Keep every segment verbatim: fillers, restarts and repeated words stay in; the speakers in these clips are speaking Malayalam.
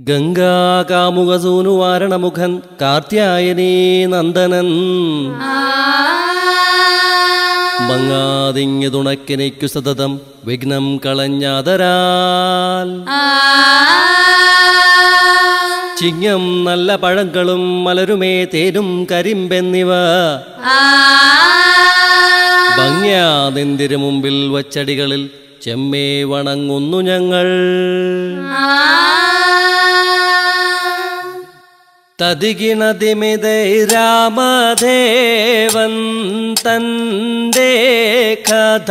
ഗംഗാകാമുകസൂനു വാരണമുഖൻ കാർത്യായനീ നന്ദനൻ മങ്ങാതിങ്ങു തുണക്കിനിക്കു സതതം വിഘ്നം കളഞ്ഞാതരാൽ ചിങ്ങം നല്ല പഴങ്ങളും മലരുമേ തേനും കരിമ്പെന്നിവ ഭംഗ്യാതിന്തിരു മുമ്പിൽ വച്ചടികളിൽ ചെമ്മേ വണങ്ങുന്നു ഞങ്ങൾ. തദിഗിണതിമിതൈ രാമദേവൻ തന്റെ കഥ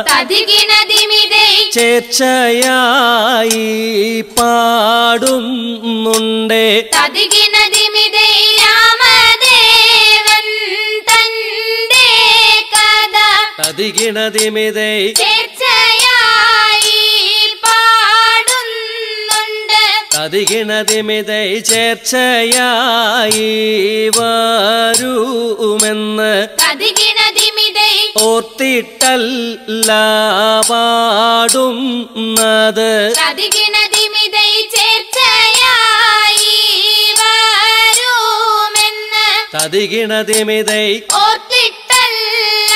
ചേർച്ചയായി പാടുന്നുണ്ടേ. തദിഗിണതിമിതൈ രാമദേവൻ തന്റെ കഥ തദിഗിണതിമിതൈ ചേർച്ചയായി പാടുന്നുണ്ട്. തദിഗിണതിമിതൈ ചേർച്ചയായി വരുമെന്ന് തദിഗിണതിമിതൈ ഓർത്തിട്ടല്ല പാടുന്നത്. തദിഗിണതിമിതൈ ചേർച്ചയായി വരുമെന്ന് തദിഗിണതിമിതൈ ഓർത്തിട്ടല്ല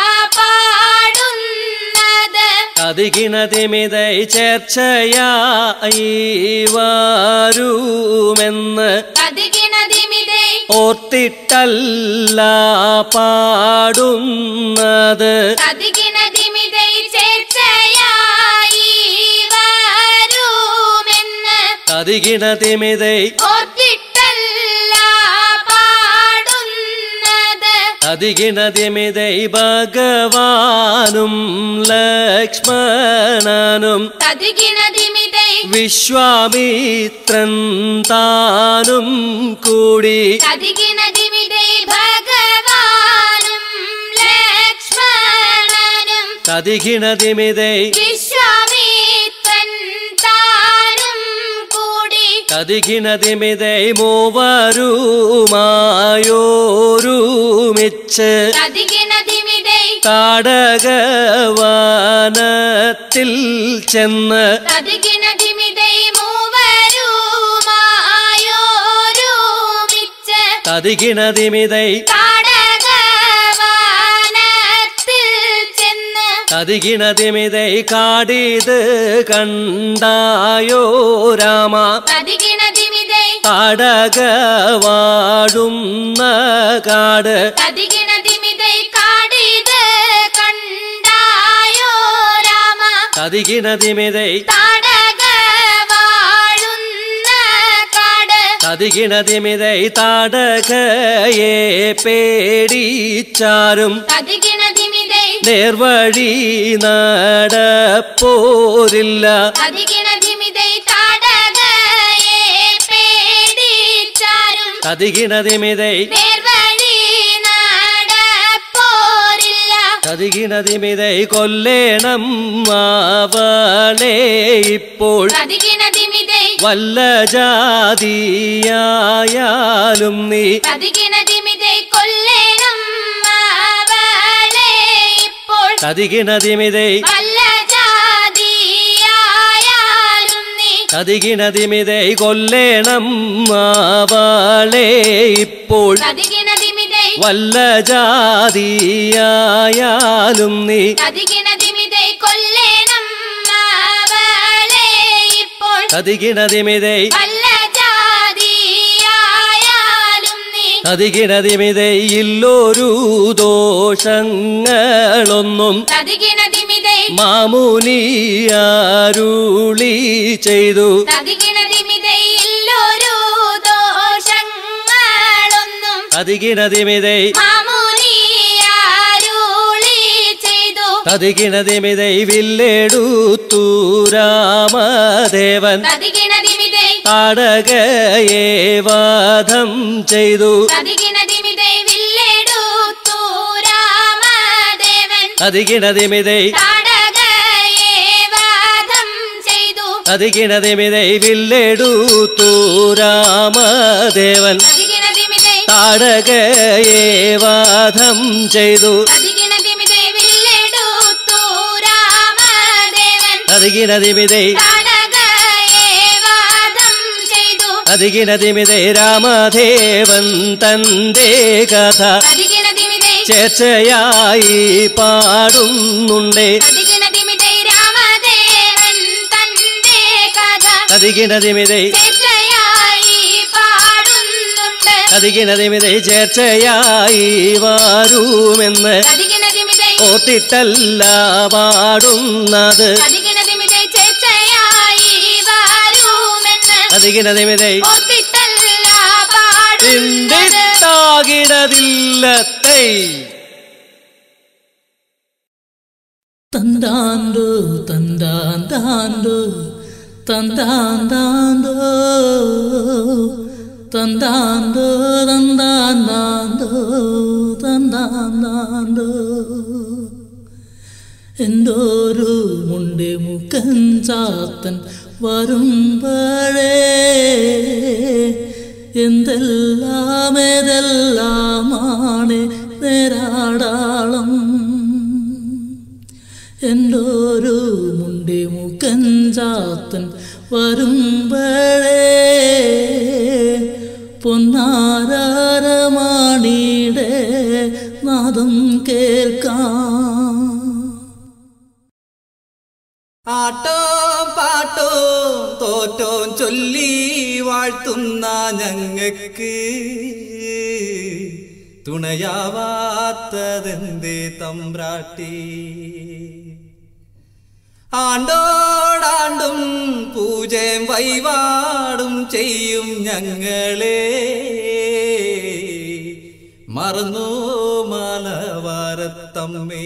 പാടുന്നത്. തദിഗിണതിമിതൈ ചേർച്ചയായി വരുമെന്ന് തദിഗിണതിമിതൈ ഓർത്തിട്ടല്ല പാടുന്നത്. തദിഗിണതിമിതൈ ചേർച്ചയായി വരുമെന്ന് തദിഗിണതിമിതൈ ഓർത്തിട്ടല്ല പാടുന്നത്. തദിഗിണതിമിതൈ ഭഗവാനും ലക്ഷ്മണനും തദിഗിണതിമിതൈ വിശ്വാമിത്രൻ താനും കൂടി തദിഗിണതിമിതൈ ഭഗവാനും ലക്ഷ്മണനും തദിഗിണതിമിതൈ വിശ്വാമിത്രൻ താനും കൂടി തദിഗിണതിമിതൈ മൂവരുമായോരുമിച്ച് തദിഗിണതിമിതൈ താടകവനത്തിൽ ചെന്ന് തദിഗിണതിമിതൈ മൂവരുമായോരുമിച്ച് തദിഗിണതിമിതൈ താടകവനത്തിൽ ചെന്ന് തദിഗിണതിമിതൈ കാടിത് കണ്ടായോ രാമ. തദിഗിണതിമിതൈ താടകവാഴുന്ന കാട് തദിഗിണതിമിതൈ കാടിത് കണ്ടായോ രാമ. തദിഗിണതിമിതൈ താടകവാഴുന്ന കാട് തദിഗിണതിമിതൈ താടകയെ പേടിച്ചാരും തദിഗിണതിമിതൈ നേർവഴി നടപ്പോരില്ല. തദിഗിണതിമിതൈ താടകയെ പേടിച്ചാരും തദിഗിണതിമിതൈ നേർവഴി നടപ്പോരില്ല. തദിഗിണതിമിതൈ കൊല്ലേണം അവളെ ഇപ്പോൾ തദിഗിണതിമിതൈ വല്ല ജാതിയായാലും നീ. തദിഗിണതിമിതൈ കൊല്ലേണം അവളെ ഇപ്പോൾ തദിഗിണതിമിതൈ വല്ല ജാതിയായാലും നീ. തദിഗിണതിമിതൈ കൊല്ലേണം അവളെ ഇപ്പോൾ തദിഗിണതിമിതൈ വല്ല ജാതിയായാലും നീ. തദിഗിണതിമിതൈ കൊല്ലേണം അവളെ ഇപ്പോൾ തദിഗിണതിമിതൈ വല്ല ജാതിയായാലും നീ. തദിഗിണതിമിതൈ ഇല്ലൊരു ദോഷങ്ങളൊന്നും തദിഗിണതിമിതൈ മാമുനിയാരുളി ചെയ്തു. തദിഗിണതിമിതൈ ഇല്ലൊരു ദോഷങ്ങളൊന്നും തദിഗിണതിമിതൈ മാമുനിയാരുളി ചെയ്തു. തദിഗിണതിമിതൈ വില്ലെടുത്തു രാമദേവൻ തദിഗിണതിമിതൈ താടകയെ വധം ചെയ്തു. തദിഗിണതിമിതൈ വില്ലെടുത്തു രാമദേവൻ തദിഗിണതിമിതൈ താടകയെ വധം ചെയ്തു. തദിഗിണതിമിതൈ വില്ലെടുത്തു രാമദേവൻ തദിഗിണതിമിതൈ താടകയെ വധം ചെയ്തു. തദിഗിണതിമിതൈ വില്ലെടുത്തു രാമദേവൻ തദിഗിണതിമിതൈ താടകയെ വധം ചെയ്തു. അതികിണതിമിതൈ രാമദേവൻ തന്റെ കഥ അതികിണതിമിതൈ ചേർച്ചയായി പാടുന്നുണ്ടേ അതികിണതിമിതൈ രാമദേവൻ തന്റെ കഥ അതികിണതിമിതൈ ചേർച്ചയായി പാടുന്നുണ്ട് അതികിണതിമിതൈ ചേർച്ചയായി വാരുമെന്ന് അതികിണതിമിതൈ ഓർത്തിട്ടല്ല പാടുന്നത് അതികിണതിമിതൈ ചേർച്ചയായി വാരുമെന്ന് അതികിണതിമിതൈ ഓർത്തിട്ടല്ല പാടുന്നത് ിടതില്ലത്തൈ തന്താണ്ടോ തന്താന്താണ്ടോ തന്താന്താണ്ടോ തന്താണ്ടോ തന്താന്താണ്ടോ തന്താന്താണ്ടോ എന്തോരു മുണ്ട് മുക്കൻ ചാത്തൻ വരുമ്പഴേ എന്തെല്ലാം ഏതെല്ലാമാണ് നേരാടാളം എന്തോരു മുണ്ടി മുക്കൻ ചാത്തൻ വരുമ്പഴേ പൊന്നാരമാണിയുടെ നാദം കേൾക്കാം ആട്ടോ പാട്ടോ തോറ്റോ ചൊല്ലി വാഴ്ത്തുന്ന ഞങ്ങക്ക് തുണയാവാത്തതെന്തേ തമ്പ്രാട്ടി ആണ്ടോടാണ്ടും പൂജയും വഴിപാടും ചെയ്യും ഞങ്ങളെ മറന്നു മലവാരത്തമ്മേ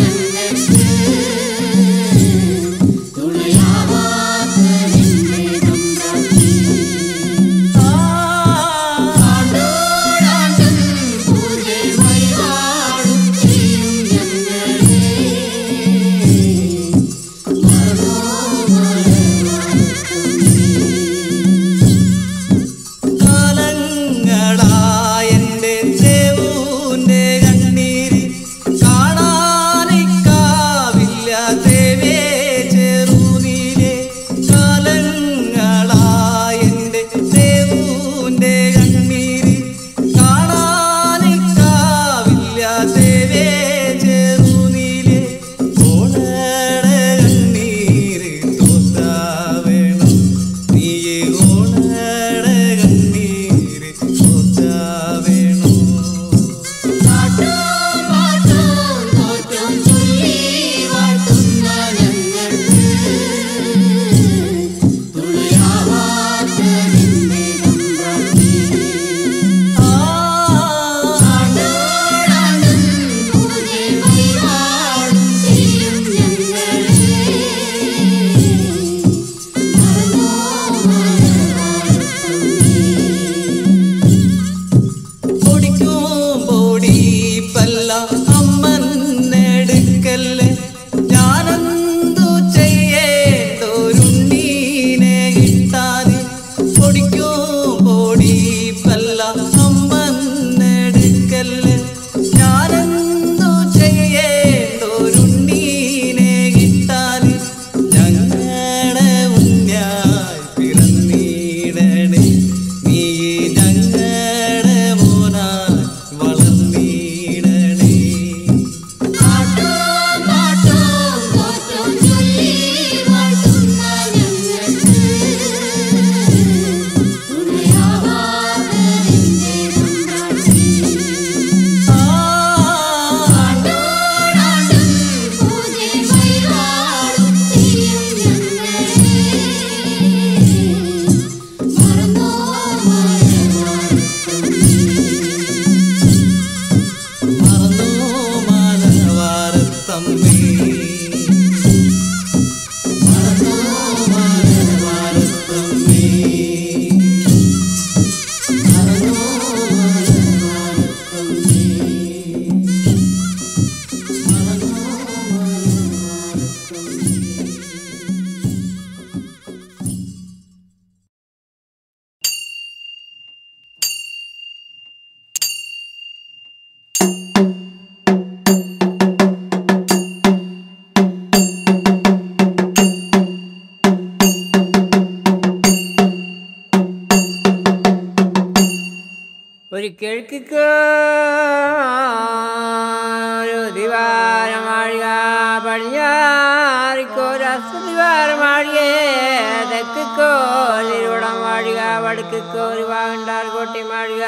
തുണയാവാത്ത ഒരു കിഴക്കിക്കോ ദിവാരമാഴിക പടിഞ്ഞാറിക്കോ രസദിവാരമാഴികേ തെക്കിക്കോ തിരുവടം മാഴിക വടക്കിക്കോ ഒരു വാഗണ്ടാർ കോട്ടി മാഴിക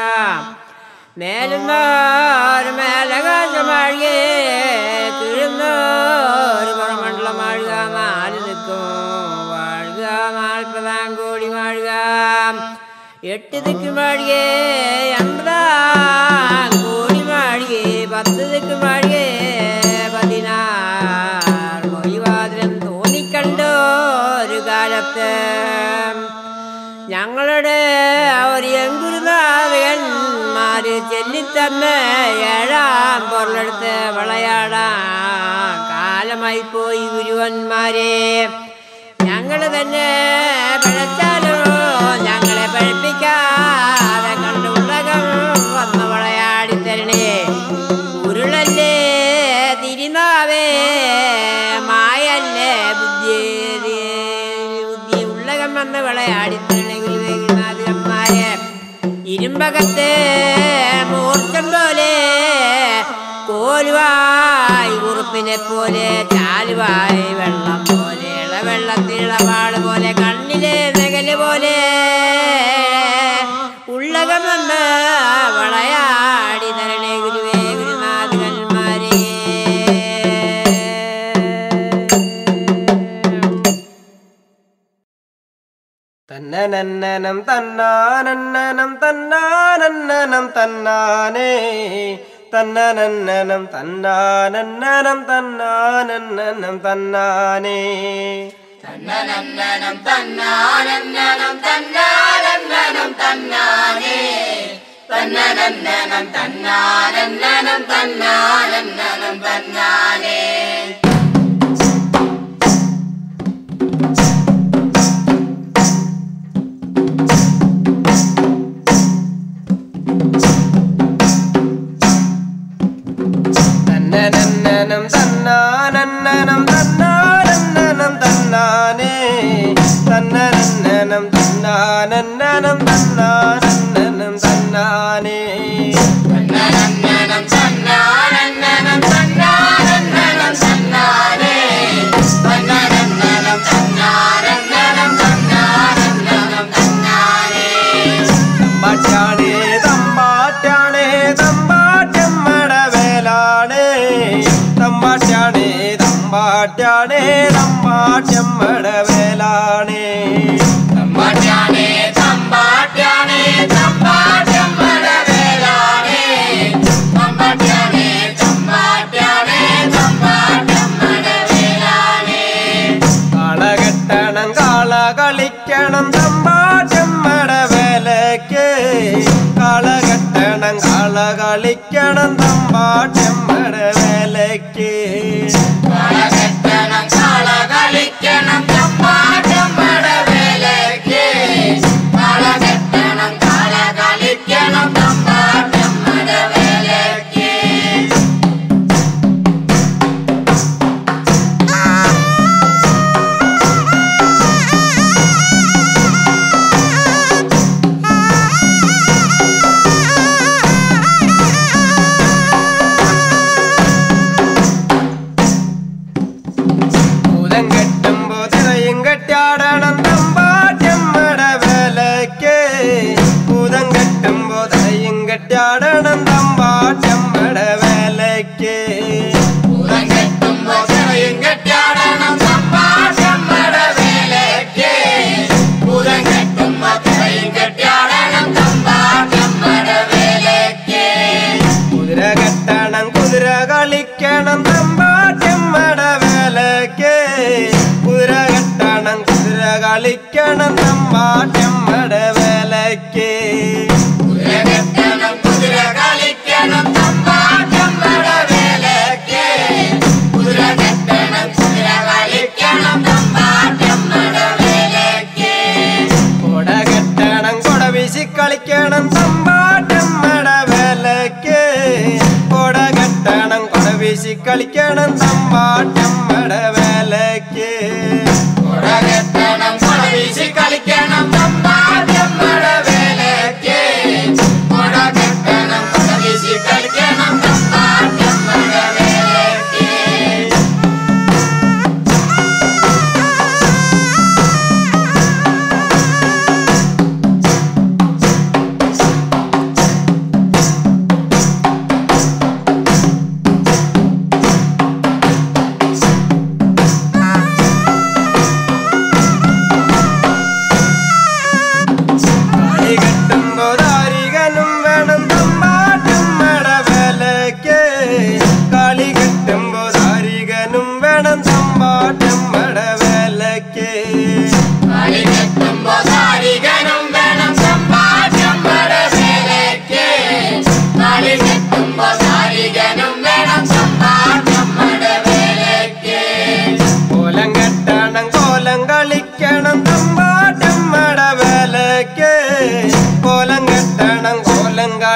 മേലുന്നോര് മേലകാശമാഴികേ കിഴുന്നോര് പുറമണ്ഡല മാഴിക നാല് നിൽക്കും വാഴുക നാൽപ്പതാം കോടി മാഴിക എട്ട് ദിക്ക് മാഴികേ അമ്പതാം കോടി മാഴികേ പത്ത് ദിക്ക് മാഴികേ പതിനാറ് മൊഴിവാതിരം തോന്നിക്കണ്ടോ ഒരു കാലത്ത് ഞങ്ങളുടെ ഒരു എങ്കുരുനാഥകന്മാര് ചെല്ലിത്തന്ന് ഏഴാം പൊരുളെടുത്ത് വിളയാടാൻ കാലമായി പോയി ഗുരുവന്മാരെ ഞങ്ങൾ തന്നെ പഴച്ചാലോ ഞങ്ങളെ പഴിപ്പിക്കാതെ കണ്ട് ഉലകം വന്ന് വിളയാടി തരണേ ഉരുളല്ലേ തിരിനാവേ മായല്ലേ ബുദ്ധി ബുദ്ധി ഉലകം വന്ന് വിളയാടി തരണേ ഗുരുവേ ഗുരുനാഥന്മാരെ ഇരുമ്പകത്തെ മൂർച്ചം പോലെ കോലുവായി കുറുപ്പിനെ പോലെ ചാലുവായി വെള്ളം പോലെ ഇളവെള്ളത്തിളവാട് പോലെ കണ്ണിലെ നകല് പോലെ ഉള്ളകമെന്ന് വളയാടി തരണേ ഗുരുവേ ഗുരുനാഥന്മാരെ തന്നനന്നനം തന്നാനന്നനം തന്നാനന്നനം തന്നാനേ തന്നനന്നനം തന്നാനന്നനം തന്നാനന്നനം തന്നാനേ തന്നനന്നനം തന്നാനന്നനം തന്നാനന്നനം തന്നാനേ തന്നനന്നനം തന്നാനന്നനം തന്നാനന്നനം തന്നാനേ തന്നനന്നനം തന്നാനന്നനം തന്നാനന്നനം തന്നാനേ തന്നനന്നനം തന്നാനന്നനം തന്നാനന്നനം തന്നാനേ തന്നനന്നനം തന്നാനന്നനം തന്നാനന്നനം തന്നാനേ തന്നനന്നനം തന്നാനന്നനം തന്നാനന്നനം തന്നാനേ തമ്പാറ്റാണേ തമ്പാറ്റാണേ തമ്പാറ്റമ്മട വേലാണേ തമ്പാറ്റാണേ തമ്പാറ്റാണേ തമ്പാറ്റമ്മട വേലാണേ തമ്പാട്യാണേ തമ്പാട്യാണേ തമ്പാട്യമ്മട വേലാണേ തമ്പാട്യാണേ തമ്പാട്യാണേ തമ്പാട്യമ്മട വേലാണേ കാളകെട്ടണം കാള കളിക്കണം തമ്പാറ്റമ്മട വേലയ്ക്ക് കാളകെട്ടണം കാള കളിക്കണം തമ്പാറ്റമ്മട വേലയ്ക്ക് കാളകെട്ടണം കാള കളിക്കണം തമ്പാട്യമ്മട വേലയ്ക്ക് കാളകെട്ടണം കാള കളിക്കണം തമ്പാട്യമ്മട വേലയ്ക്ക് ഭൂതം കെട്ടുമ്പോ തിരയും കെട്ടാടണം തമ്പാറ്റമ്മട വേലയ്ക്ക് ഭൂതം കെട്ടുമ്പോ തിരയും കെട്ടാടണം തമ്പാറ്റമ്മട വേലയ്ക്ക് പൂരം കെട്ടുമ്പോ തിറയും കെട്ടാടണം തമ്പാട്യമ്മട വേലയ്ക്ക് പൂരം കെട്ടുമ്പോ തിറയും കെട്ടാടണം തമ്പാട്യമ്മട വേലയ്ക്ക് കുതിര കെട്ടണം കുതിര കളിക്കണം തമ്പാറ്റമ്മട വേലയ്ക്ക് കുതിര കെട്ടണം കുതിര കളിക്കണം തമ്പാറ്റമ്മട വേലയ്ക്ക് കുതിര കെട്ടണം കുതിര കളിക്കണം തമ്പാട്യമ്മട വേലയ്ക്ക് കുതിര കെട്ടണം കുതിര കളിക്കണം തമ്പാട്യമ്മട വേലയ്ക്ക് കൊട കെട്ടണം കൊട വീശി കളിക്കണം തമ്പാറ്റമ്മട വേലയ്ക്ക് കൊട കെട്ടണം കൊട വീശി കളിക്കണം തമ്പാറ്റമ്മട വേലയ്ക്ക് കുട കെട്ടണം കുട വീശി കളിക്കണം തമ്പാട്യമ്മട വേലയ്ക്ക് കുട കെട്ടണം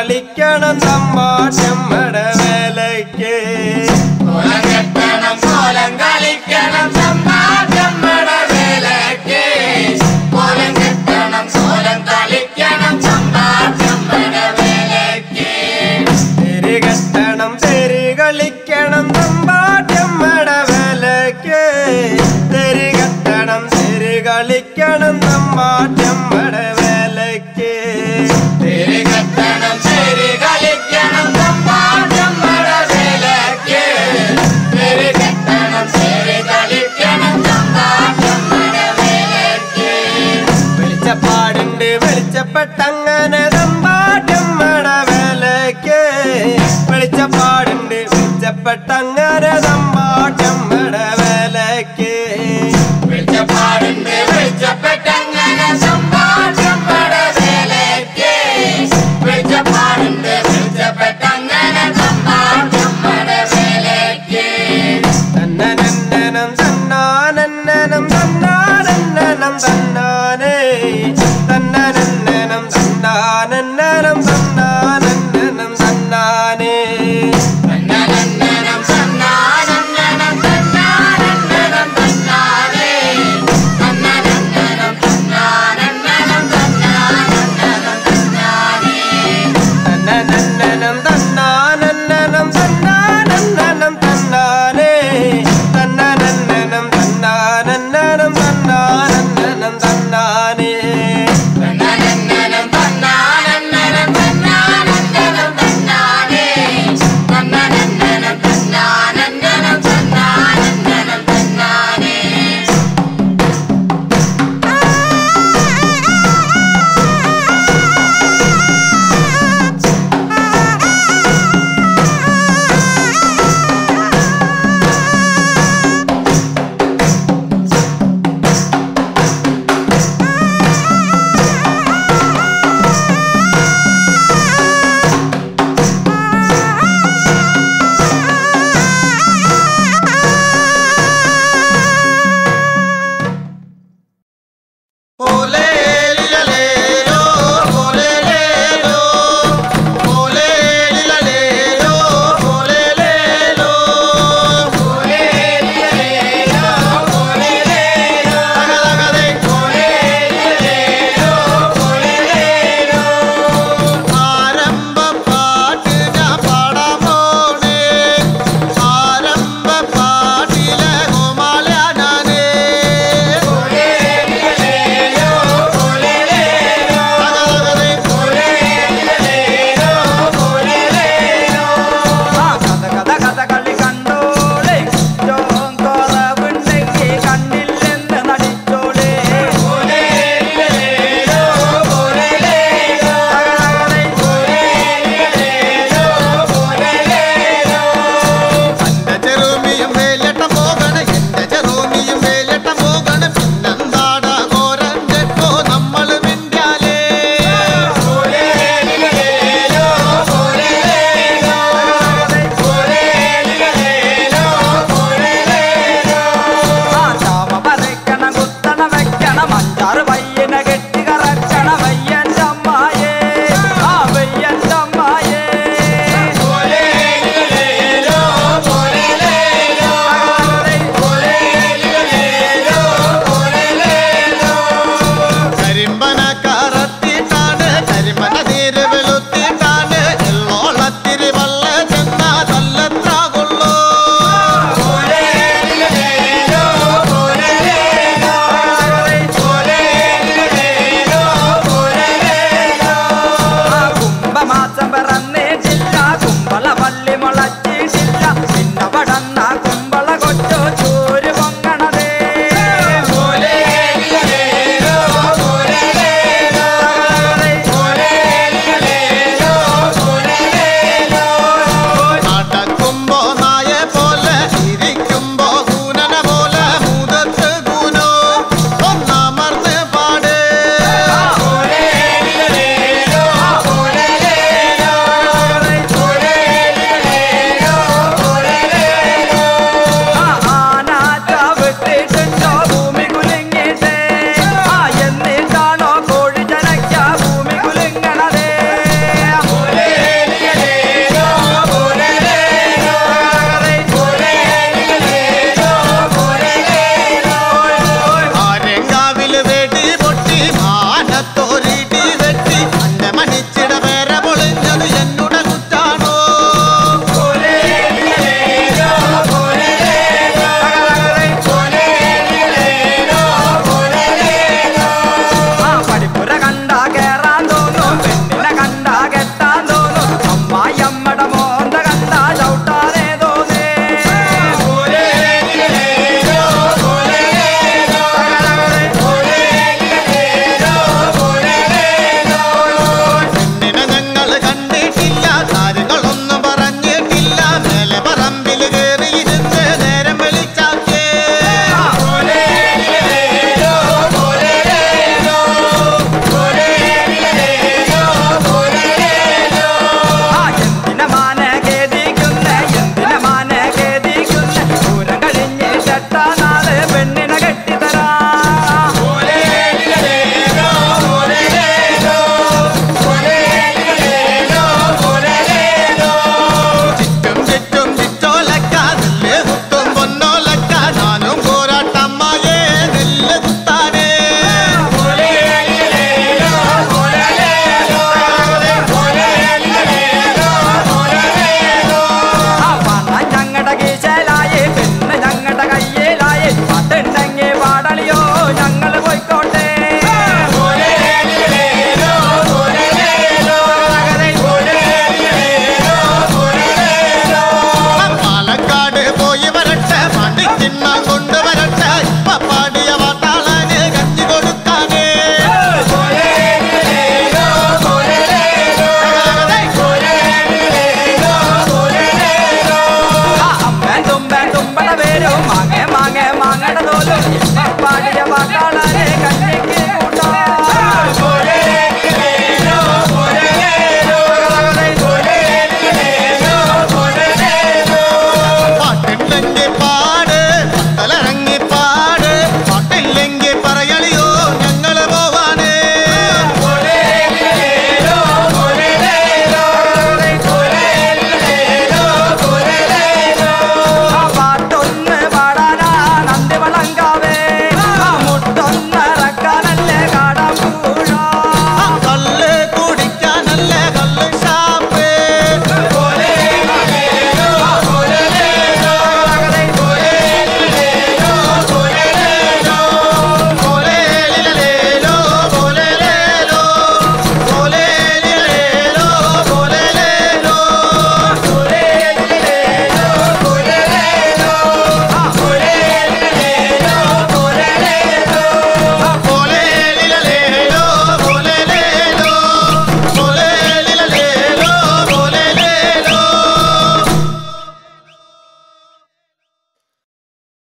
കളിക്കണം തമ്പാട്ടമ്മട വേലയ്ക്ക് കോലം കെട്ടണം കോലം കളിക്കണം തമ്പാട്ടമ്മട വേലയ്ക്ക് കോലം കെട്ടണം കോലം കളിക്കണം തമ്പാട്ടമ്മട വേലയ്ക്ക് തെരി കെട്ടണം തെരി കളിക്കണം തമ്പാട്ടമ്മട വേലയ്ക്ക് തെരി കെട്ടണം തെരി കളിക്കണം തമ്പാട്ടമ്മട വേലയ്ക്ക് തെരി കെട്ടണം തെരി കളിക്കണം തമ്പാട്ടമ്മട വേലയ്ക്ക് തെരി കെട്ടണം തെരി കളിക്കണം തമ്പാട്ടമ്മട വേലയ്ക്ക് വെളിച്ചപ്പാടുണ്ട് വെളിച്ചപ്പെട്ടങ്ങനെ തമ്പാട്ടമ്മട വേലയ്ക്ക് വെളിച്ചപ്പാടുണ്ട് വെളിച്ചപ്പെട്ടങ്ങനെ